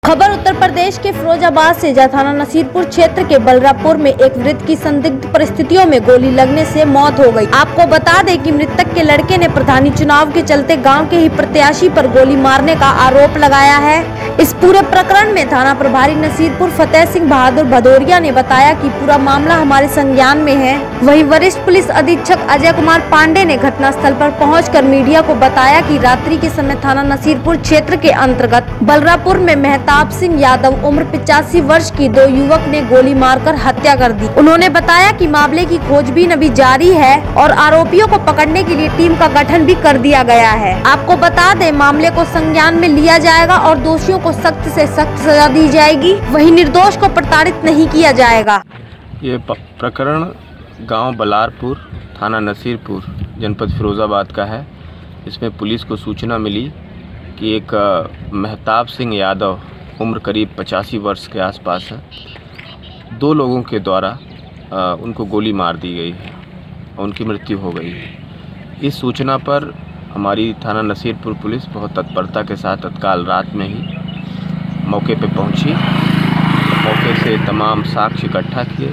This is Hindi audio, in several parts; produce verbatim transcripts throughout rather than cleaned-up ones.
खबर उत्तर प्रदेश के फिरोजाबाद से, जहां थाना नसीरपुर क्षेत्र के बलरामपुर में एक वृद्ध की संदिग्ध परिस्थितियों में गोली लगने से मौत हो गई। आपको बता दें कि मृतक के लड़के ने प्रधानी चुनाव के चलते गांव के ही प्रत्याशी पर गोली मारने का आरोप लगाया है। इस पूरे प्रकरण में थाना प्रभारी नसीरपुर फतेह सिंह बहादुर भदौरिया ने बताया कि पूरा मामला हमारे संज्ञान में है। वहीं वरिष्ठ पुलिस अधीक्षक अजय कुमार पांडे ने घटनास्थल पर पहुंचकर मीडिया को बताया कि रात्रि के समय थाना नसीरपुर क्षेत्र के अंतर्गत बलरामपुर में मेहताब सिंह यादव उम्र पचासी वर्ष की दो युवक ने गोली मारकर हत्या कर दी। उन्होंने बताया कि मामले की खोजबीन अभी जारी है और आरोपियों को पकड़ने के लिए टीम का गठन भी कर दिया गया है। आपको बता दें, मामले को संज्ञान में लिया जाएगा और दोषियों को सख्त से सख्त सजा दी जाएगी। वहीं निर्दोष को प्रताड़ित नहीं किया जाएगा। ये प्रकरण गांव बलारपुर, थाना नसीरपुर, जनपद फिरोजाबाद का है। इसमें पुलिस को सूचना मिली कि एक मेहताब सिंह यादव उम्र करीब पचासी वर्ष के आसपास है, दो लोगों के द्वारा आ, उनको गोली मार दी गई है और उनकी मृत्यु हो गई है। इस सूचना पर हमारी थाना नसीरपुर पुलिस बहुत तत्परता के साथ तत्काल रात में ही मौके पर पहुंची। मौके से तमाम साक्ष्य इकट्ठा किए।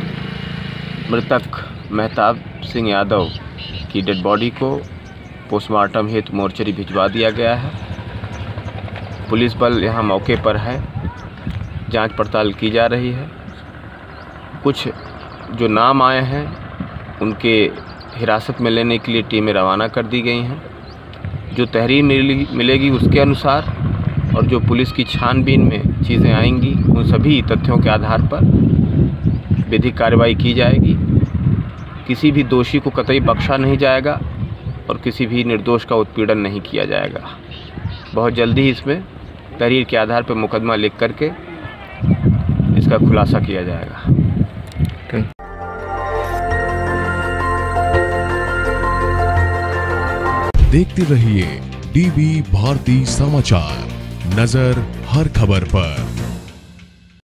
मृतक मेहताब सिंह यादव की डेड बॉडी को पोस्टमार्टम हेतु मोर्चरी भिजवा दिया गया है। पुलिस बल यहाँ मौके पर है, जांच पड़ताल की जा रही है। कुछ जो नाम आए हैं उनके हिरासत में लेने के लिए टीमें रवाना कर दी गई हैं। जो तहरीर मिलेगी उसके अनुसार और जो पुलिस की छानबीन में चीज़ें आएंगी उन सभी तथ्यों के आधार पर विधिक कार्रवाई की जाएगी। किसी भी दोषी को कतई बख्शा नहीं जाएगा और किसी भी निर्दोष का उत्पीड़न नहीं किया जाएगा। बहुत जल्दी ही इसमें तहरीर के आधार पर मुकदमा लिख करके इसका खुलासा किया जाएगा। देखते रहिए डीबी भारती समाचार, नजर हर खबर पर।